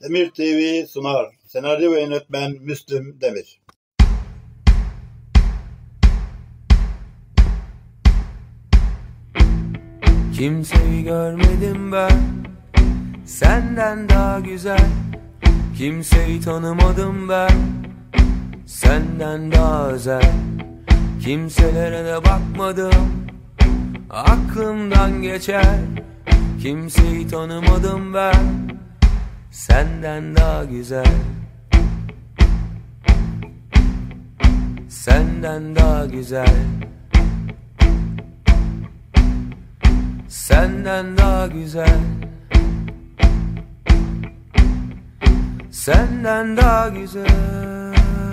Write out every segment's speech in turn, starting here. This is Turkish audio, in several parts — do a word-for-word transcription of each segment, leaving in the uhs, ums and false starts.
Demir T V sunar. Senaryo ve yönetmen Müslüm Demir. Kimseyi görmedim ben senden daha güzel. Kimseyi tanımadım ben senden daha özel. Kimselere de bakmadım, aklımdan geçer. Kimseyi tanımadım ben senden daha güzel. Senden daha güzel. Senden daha güzel. Senden daha güzel.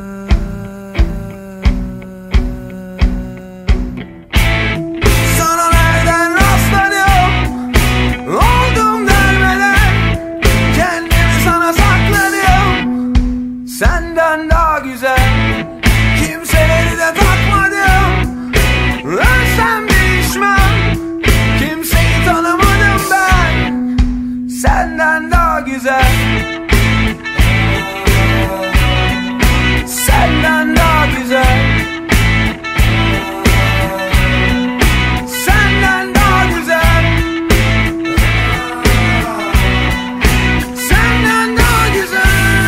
Sana nereden rastladım, oldum dermeden, kendimi sana sakladım. Senden daha güzel. Kimseleri de takmadım, ölsem değişmem. Kimseyi tanımadım ben senden daha güzel. Senden daha güzel. Senden daha güzel. Senden daha güzel.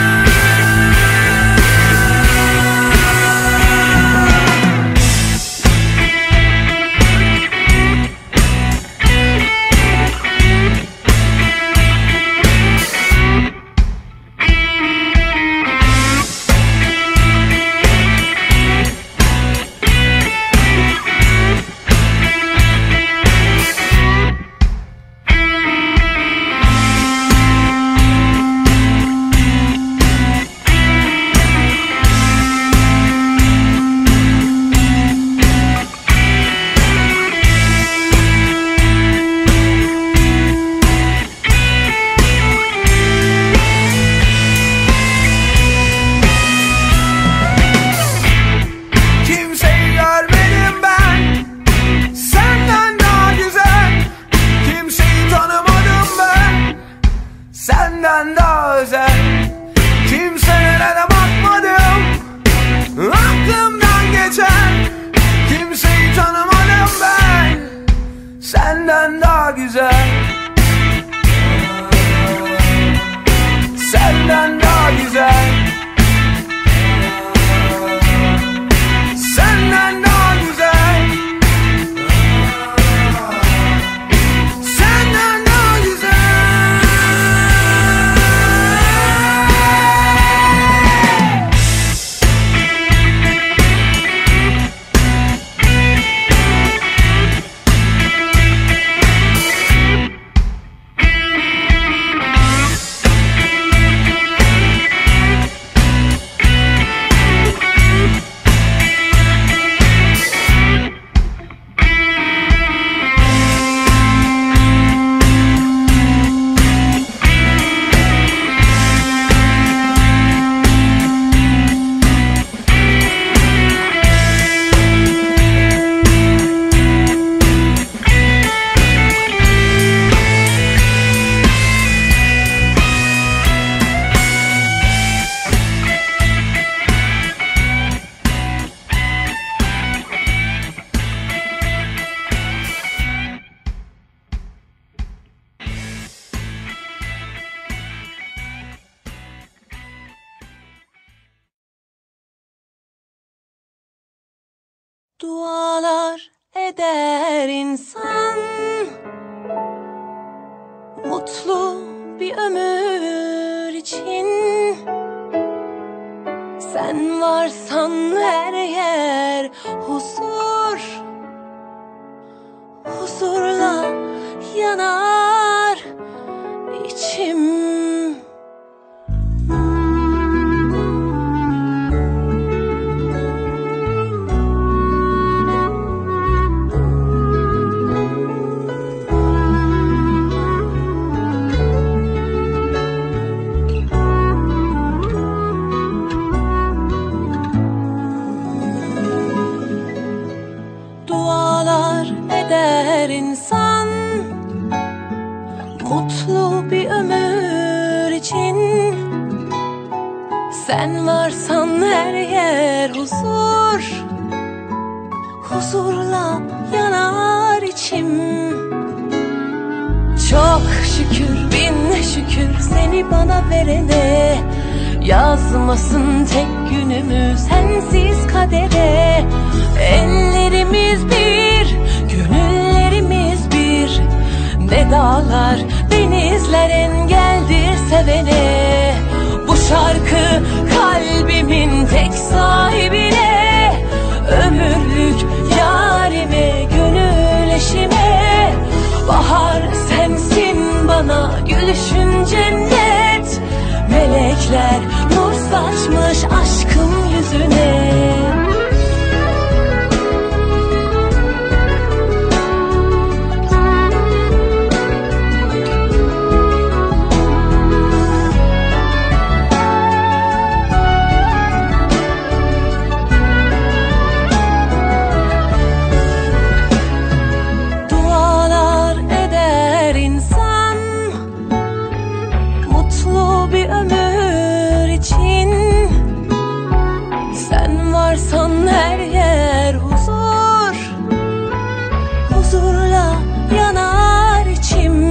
Senden daha özel. Kimselere de bakmadım, aklımdan geçer. Kimseyi tanımadım ben senden daha güzel. Senden daha güzel. Senden daha güzel. Senden daha güzel. Dualar eder insan, mutlu bir ömür için. Sen varsan her yer huzur, huzurla yanar içim. İnsan mutlu bir ömür Sen varsan her yer huzur, huzurla yanar içim. Çok şükür bin şükür seni bana verene, yazmasın tek günümü sensiz kadere. Ellerimiz bir, gönüllerimiz bir, ne dağlar denizler engeldir sevene. Bu şarkı kalbimin tek sahibine, ömürlük yarime, gönül eşime. Bahar sensin bana, gülüşün cennet, melekler nur saçmış aşkım yüzüne. Varsan her yer huzur, huzurla yanar içim.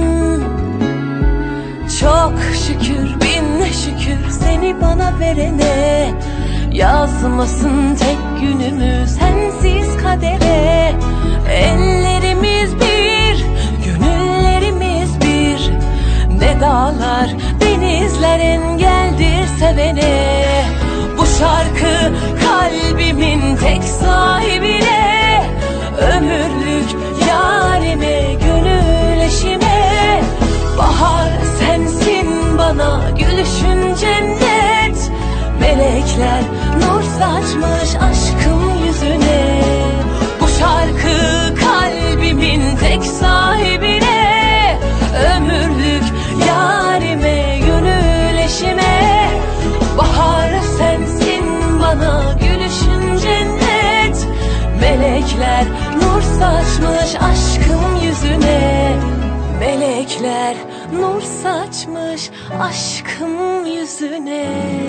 Çok şükür bin şükür seni bana verene, yazmasın tek günümü sensiz kadere. Ellerimiz bir, gönüllerimiz bir, ne dağlar denizler engeldir sevene. Bu şarkı kalbimin tek sahibine, ömürlük yarime, gönül eşime. Bahar sensin bana, gülüşün cennet, melekler nur saçmış aşkım yüzüne. Bu şarkı kalbimin tek sahibine, ömürlük yarime, gönül eşime. Bahar sensin bana, gülüşün cennet, melekler nur saçmış aşkım yüzüne. Melekler nur saçmış aşkım yüzüne.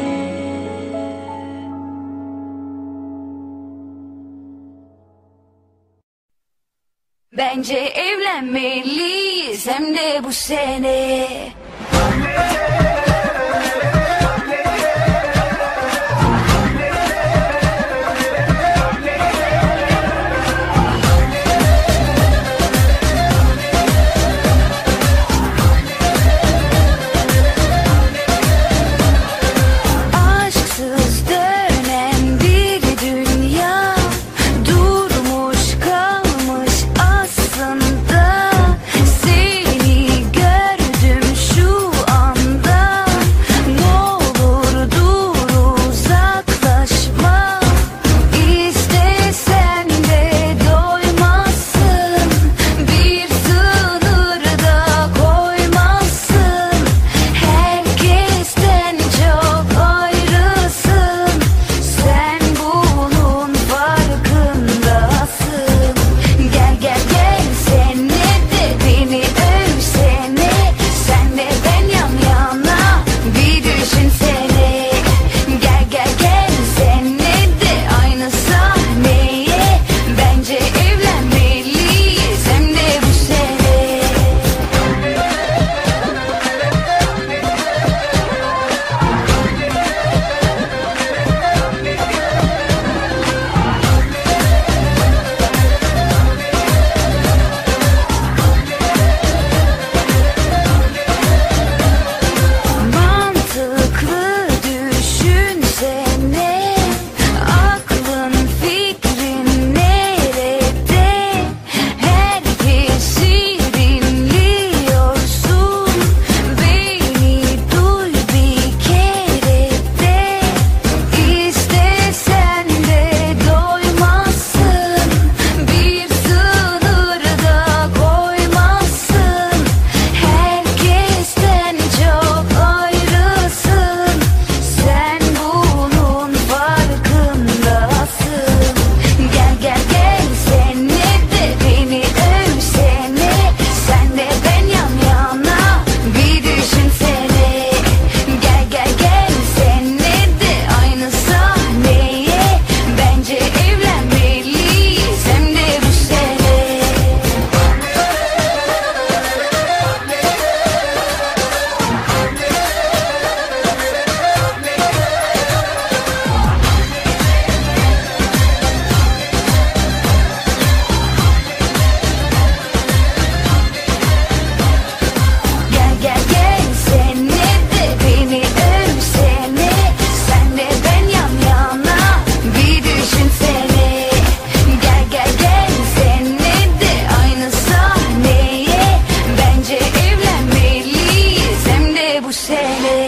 Bence evlenmeliyiz hem de bu sene. Seni gördüm şu anda.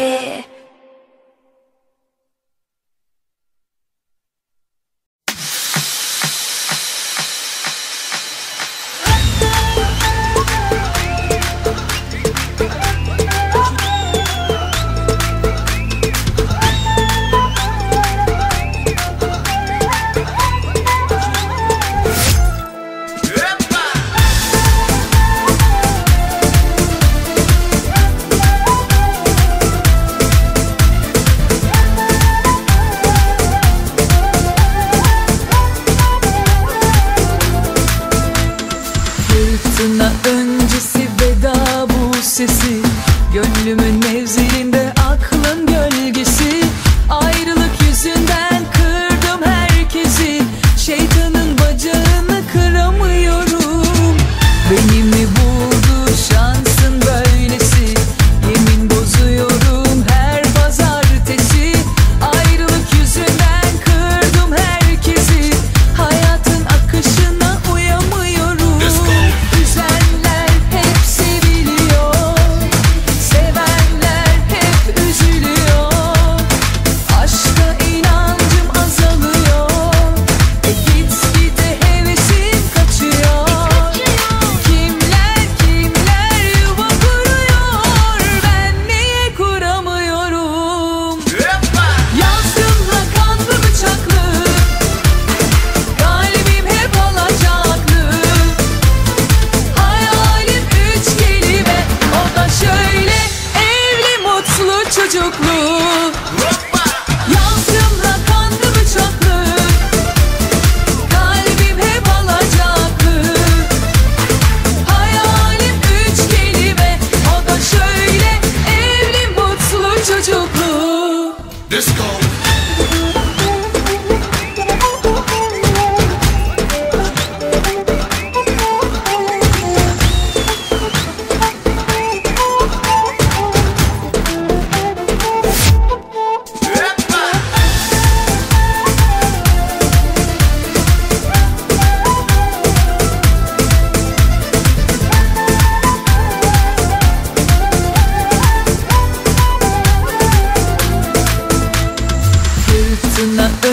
se. Fırtına öncesi veda bu sesi, gönlümün mevziinde aklın gölgesi. Ayrılık yüzünden kırdım herkesi, şeytanın bacağını kıramıyorum. Beni mi buldu şansın böylesi, yemin bozuyorum her pazartesi. Ayrılık yüzünden kırdım herkesi, hayatın akışına uyamıyorum. Üzenler hep seviliyor, sevenler hep üzülüyor. Aşka inancım azalıyor, e gitgide hevesim kaçıyor. Kimler kimler yuva kuruyor, ben niye kuramıyorum? Yazdım rakamlı bıçaklı, kalbim hep alacaklı. Hayalim üç kelime, o da şöyle: evli mutlu çocuklu. Yazdım rakamlı bıçaklı, kalbim hep alacaklı. Hayalim üç kelime, o da şöyle: evli mutlu çocuklu. Fırtına